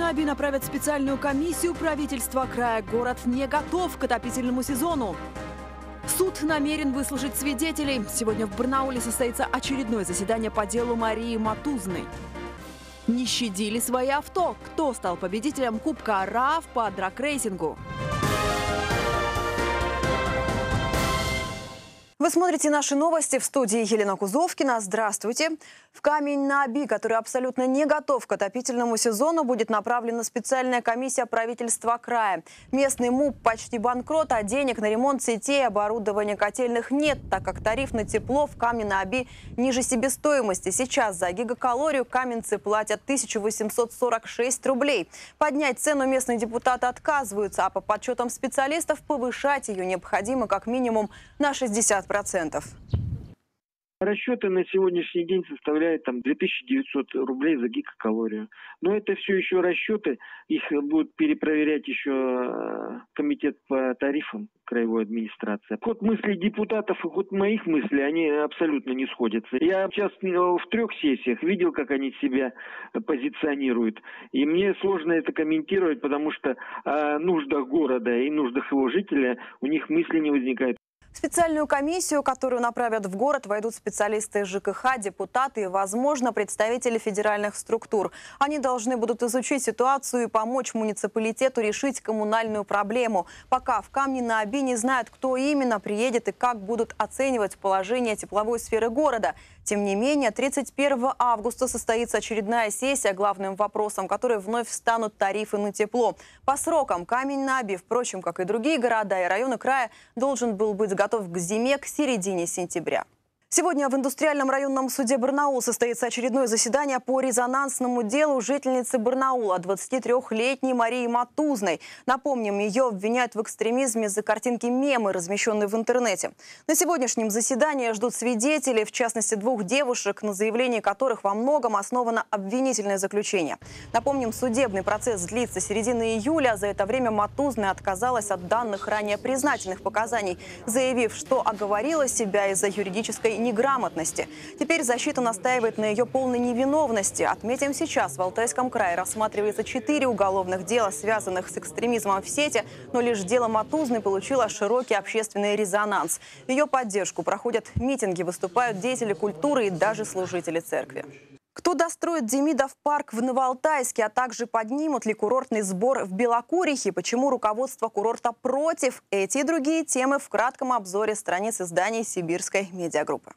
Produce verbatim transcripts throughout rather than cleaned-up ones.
Аби направят специальную комиссию правительства края. Город не готов к отопительному сезону. Суд намерен выслушать свидетелей. Сегодня в Барнауле состоится очередное заседание по делу Марии Матузной. Не щадили свои авто. Кто стал победителем Кубка РАФ по драг-рейсингу? Вы смотрите наши новости, в студии Елена Кузовкина. Здравствуйте. В Камень-на-Оби, который абсолютно не готов к отопительному сезону, будет направлена специальная комиссия правительства края. Местный МУП почти банкрот, а денег на ремонт сетей и оборудования котельных нет, так как тариф на тепло в Камне-на-Оби ниже себестоимости. Сейчас за гигакалорию каменцы платят тысячу восемьсот сорок шесть рублей. Поднять цену местные депутаты отказываются, а по подсчетам специалистов повышать ее необходимо как минимум на шестьдесят процентов. Расчеты на сегодняшний день составляют там две тысячи девятьсот рублей за гигакалорию. Но это все еще расчеты. Их будут перепроверять еще комитет по тарифам краевой администрации. Ход мыслей депутатов и ход моих мыслей, они абсолютно не сходятся. Я сейчас в трех сессиях видел, как они себя позиционируют. И мне сложно это комментировать, потому что о нуждах города и нуждах его жителя у них мысли не возникает. В специальную комиссию, которую направят в город, войдут специалисты ЖКХ, депутаты и, возможно, представители федеральных структур. Они должны будут изучить ситуацию и помочь муниципалитету решить коммунальную проблему. Пока в Камне-на-Оби не знают, кто именно приедет и как будут оценивать положение тепловой сферы города. Тем не менее, тридцать первого августа состоится очередная сессия, главным вопросом которой вновь станут тарифы на тепло. По срокам Камень-на-Оби, впрочем, как и другие города и районы края, должен был быть готов к зиме к середине сентября. Сегодня в Индустриальном районном суде Барнаула состоится очередное заседание по резонансному делу жительницы Барнаула, двадцатитрёхлетней Марии Матузной. Напомним, ее обвиняют в экстремизме из-за картинки мемы, размещенной в интернете. На сегодняшнем заседании ждут свидетелей, в частности двух девушек, на заявлении которых во многом основано обвинительное заключение. Напомним, судебный процесс длится с середины июля. За это время Матузная отказалась от данных ранее признательных показаний, заявив, что оговорила себя из-за юридической неграмотности. Теперь защита настаивает на ее полной невиновности. Отметим, сейчас в Алтайском крае рассматривается четыре уголовных дела, связанных с экстремизмом в сети, но лишь дело Матузной получило широкий общественный резонанс. В ее поддержку проходят митинги, выступают деятели культуры и даже служители церкви. Кто достроит Демидов парк в Новоалтайске, а также поднимут ли курортный сбор в Белокурихе? Почему руководство курорта против? Эти и другие темы в кратком обзоре страниц изданий Сибирской медиагруппы.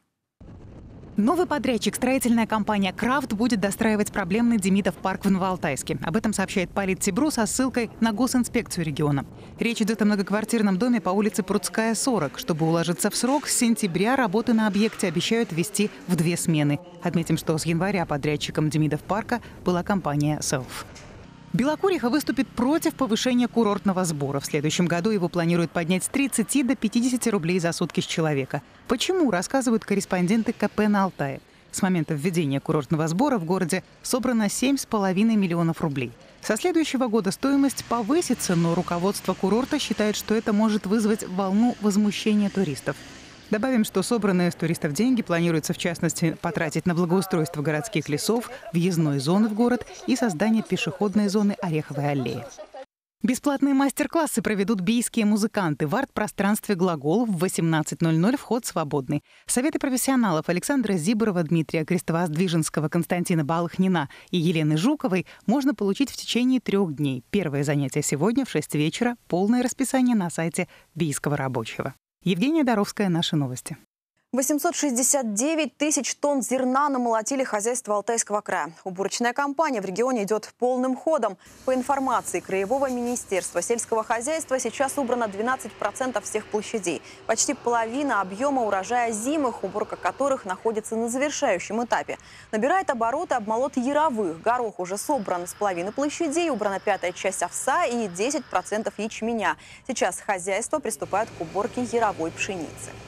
Новый подрядчик, строительная компания «Крафт», будет достраивать проблемный Демидов парк в Новоалтайске. Об этом сообщает Политтебру со ссылкой на госинспекцию региона. Речь идет о многоквартирном доме по улице Прудская, сорок. Чтобы уложиться в срок, с сентября работы на объекте обещают вести в две смены. Отметим, что с января подрядчиком Демидов парка была компания «Селф». Белокуриха выступит против повышения курортного сбора. В следующем году его планируют поднять с тридцати до пятидесяти рублей за сутки с человека. Почему, рассказывают корреспонденты ка пэ на Алтае. С момента введения курортного сбора в городе собрано семь с половиной миллионов рублей. Со следующего года стоимость повысится, но руководство курорта считает, что это может вызвать волну возмущения туристов. Добавим, что собранные с туристов деньги планируется, в частности, потратить на благоустройство городских лесов, въездной зоны в город и создание пешеходной зоны Ореховой аллеи. Бесплатные мастер-классы проведут бийские музыканты в арт-пространстве «Глагол» в восемнадцать ноль ноль, вход свободный. Советы профессионалов Александра Зиборова, Дмитрия Крестовоздвиженского, Константина Балахнина и Елены Жуковой можно получить в течение трех дней. Первое занятие сегодня в шесть вечера. Полное расписание на сайте Бийского рабочего. Евгения Доровская, «Наши новости». восемьсот шестьдесят девять тысяч тонн зерна намолотили хозяйство Алтайского края. Уборочная кампания в регионе идет полным ходом. По информации Краевого министерства сельского хозяйства, сейчас убрано двенадцать процентов всех площадей. Почти половина объема урожая зимых, уборка которых находится на завершающем этапе. Набирает обороты обмолот яровых. Горох уже собран с половины площадей, убрана пятая часть овса и десять процентов ячменя. Сейчас хозяйство приступает к уборке яровой пшеницы.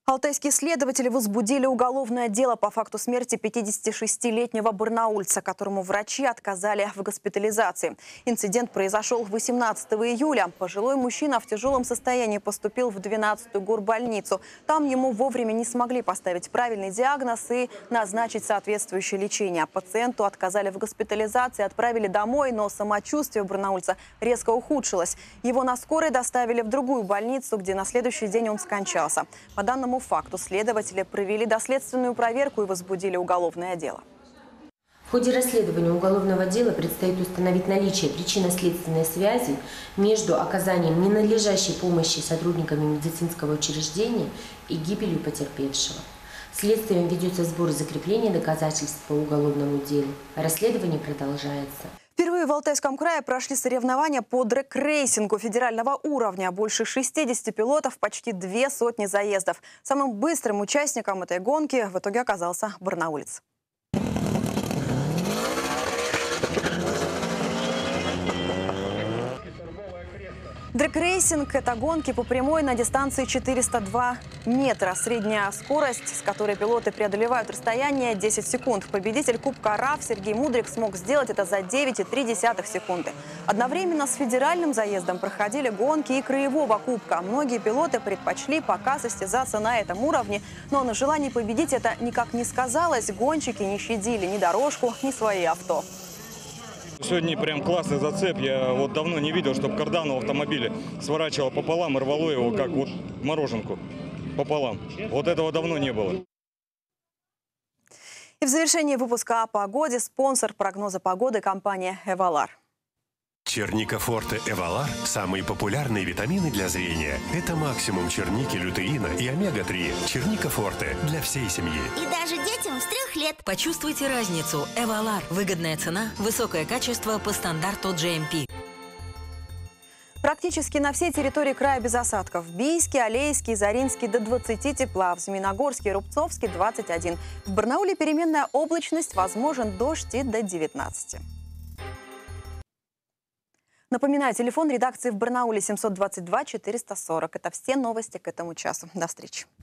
Алтайские следователи возбудили уголовное дело по факту смерти пятидесятишестилетнего барнаульца, которому врачи отказали в госпитализации. Инцидент произошел восемнадцатого июля. Пожилой мужчина в тяжелом состоянии поступил в двенадцатую горбольницу. Там ему вовремя не смогли поставить правильный диагноз и назначить соответствующее лечение. Пациенту отказали в госпитализации, отправили домой, но самочувствие барнаульца резко ухудшилось. Его на скорой доставили в другую больницу, где на следующий день он скончался. По данному факту следователи провели доследственную проверку и возбудили уголовное дело. В ходе расследования уголовного дела предстоит установить наличие причинно-следственной связи между оказанием ненадлежащей помощи сотрудниками медицинского учреждения и гибелью потерпевшего. Следствием ведется сбор и закрепление доказательств по уголовному делу. Расследование продолжается. Впервые в Алтайском крае прошли соревнования по дрэг-рейсингу федерального уровня. Больше шестидесяти пилотов, почти две сотни заездов. Самым быстрым участником этой гонки в итоге оказался барнаулец. Дрэг-рейсинг – это гонки по прямой на дистанции четыреста два метра. Средняя скорость, с которой пилоты преодолевают расстояние, десять секунд. Победитель Кубка РАФ Сергей Мудрик смог сделать это за девять и три десятых секунды. Одновременно с федеральным заездом проходили гонки и краевого кубка. Многие пилоты предпочли пока состязаться на этом уровне, но на желании победить это никак не сказалось. Гонщики не щадили ни дорожку, ни свои авто. Сегодня прям классный зацеп. Я вот давно не видел, чтобы кардан в автомобиле сворачивал пополам и рвало его, как вот мороженку пополам. Вот этого давно не было. И в завершении выпуска о погоде спонсор прогноза погоды – компания «Эвалар». Черника Форте Эвалар – самые популярные витамины для зрения. Это максимум черники, лютеина и омега три. Черника Форте для всей семьи. И даже детям с трех лет. Почувствуйте разницу. Эвалар. Выгодная цена, высокое качество по стандарту джей эм пи. Практически на всей территории края без осадков. В Бийске, Алейске, Заринске до двадцати тепла. В Змеиногорске и Рубцовске двадцать один. В Барнауле переменная облачность, возможен дождь и до девятнадцати. Напоминаю, телефон редакции в Барнауле семьсот двадцать два четыреста сорок. Это все новости к этому часу. До встречи.